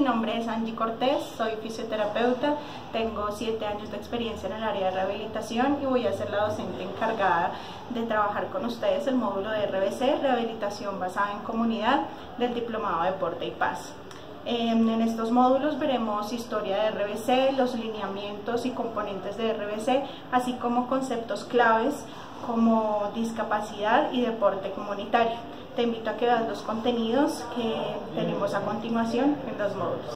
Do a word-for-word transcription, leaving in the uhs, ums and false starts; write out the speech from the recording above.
Mi nombre es Angie Cortés, soy fisioterapeuta, tengo siete años de experiencia en el área de rehabilitación y voy a ser la docente encargada de trabajar con ustedes el módulo de R B C, Rehabilitación Basada en Comunidad, del Diplomado de Deporte y Paz. En estos módulos veremos historia de R B C, los lineamientos y componentes de R B C, así como conceptos claves como discapacidad y deporte comunitario. Te invito a que veas los contenidos que tenemos a continuación en los módulos.